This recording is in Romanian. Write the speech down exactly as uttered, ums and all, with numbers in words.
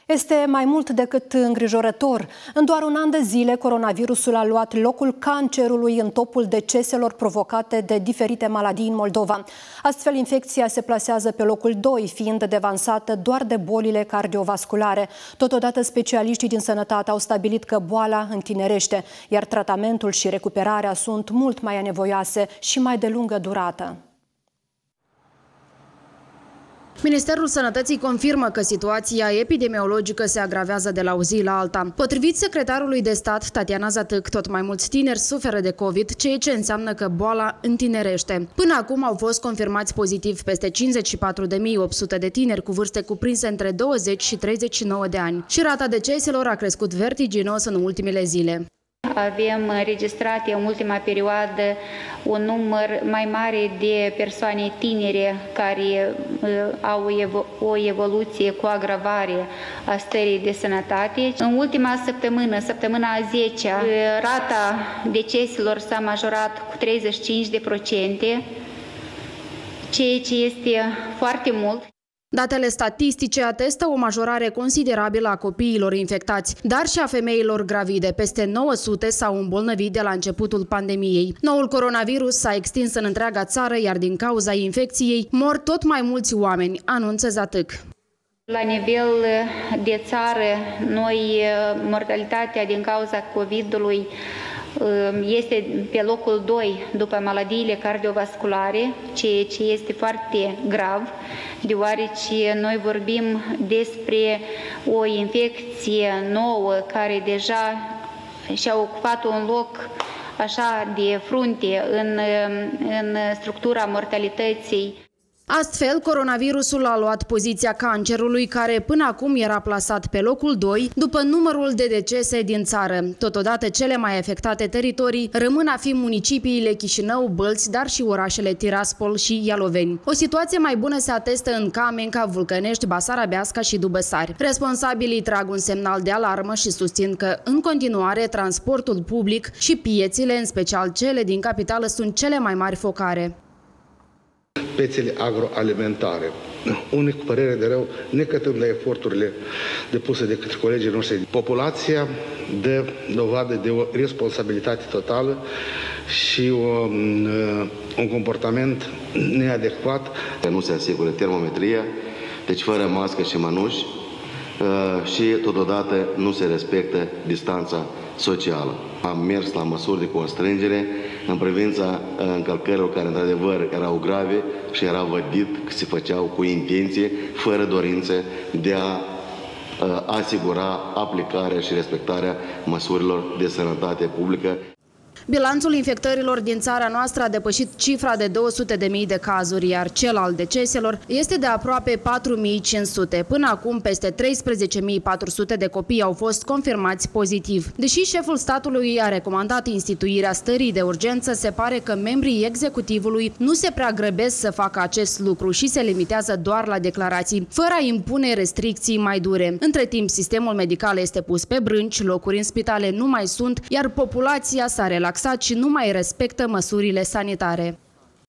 Este mai mult decât îngrijorător. În doar un an de zile, coronavirusul a luat locul cancerului în topul deceselor provocate de diferite maladii în Moldova. Astfel, infecția se plasează pe locul doi, fiind devansată doar de bolile cardiovasculare. Totodată, specialiștii din sănătate au stabilit că boala întinerește, iar tratamentul și recuperarea sunt mult mai anevoioase și mai de lungă durată. Ministerul Sănătății confirmă că situația epidemiologică se agravează de la o zi la alta. Potrivit secretarului de stat, Tatiana Zatâc, tot mai mulți tineri suferă de COVID, ceea ce înseamnă că boala întinerește. Până acum au fost confirmați pozitiv peste cincizeci și patru de mii opt sute de tineri cu vârste cuprinse între douăzeci și treizeci și nouă de ani. Și rata deceselor a crescut vertiginos în ultimele zile. Avem înregistrate în ultima perioadă un număr mai mare de persoane tinere care au o evoluție cu agravare a stării de sănătate. În ultima săptămână, săptămâna a zecea, rata deceselor s-a majorat cu treizeci și cinci la sută, ceea ce este foarte mult. Datele statistice atestă o majorare considerabilă a copiilor infectați, dar și a femeilor gravide. Peste nouă sute s-au îmbolnăvit de la începutul pandemiei. Noul coronavirus s-a extins în întreaga țară, iar din cauza infecției mor tot mai mulți oameni, anunță Zatâc. La nivel de țară, noi mortalitatea din cauza COVID-ului este pe locul doi după maladiile cardiovasculare, ceea ce este foarte grav, deoarece noi vorbim despre o infecție nouă care deja și-a ocupat un loc așa de frunte în, în structura mortalității. Astfel, coronavirusul a luat poziția cancerului, care până acum era plasat pe locul doi, după numărul de decese din țară. Totodată, cele mai afectate teritorii rămân a fi municipiile Chișinău, Bălți, dar și orașele Tiraspol și Ialoveni. O situație mai bună se atestă în Camenca, Vulcănești, Basarabeasca și Dubăsari. Responsabilii trag un semnal de alarmă și susțin că, în continuare, transportul public și piețile, în special cele din capitală, sunt cele mai mari focare. Piețele agroalimentare, unii cu părere de rău, necătând la eforturile depuse de către colegii noștri. Populația dă dovadă de o responsabilitate totală și un, un comportament neadecvat. Nu se asigură termometria, deci fără mască și mănuși, și totodată nu se respectă distanța socială. Am mers la măsuri de constrângere în privința încălcărilor care într-adevăr erau grave și era vădit că se făceau cu intenție, fără dorință de a asigura aplicarea și respectarea măsurilor de sănătate publică. Bilanțul infectărilor din țara noastră a depășit cifra de două sute de mii de cazuri, iar cel al deceselor este de aproape patru mii cinci sute. Până acum, peste treisprezece mii patru sute de copii au fost confirmați pozitiv. Deși șeful statului a recomandat instituirea stării de urgență, se pare că membrii executivului nu se prea grăbesc să facă acest lucru și se limitează doar la declarații, fără a impune restricții mai dure. Între timp, sistemul medical este pus pe brânci, locuri în spitale nu mai sunt, iar populația s-a relaxat și nu mai respectă măsurile sanitare.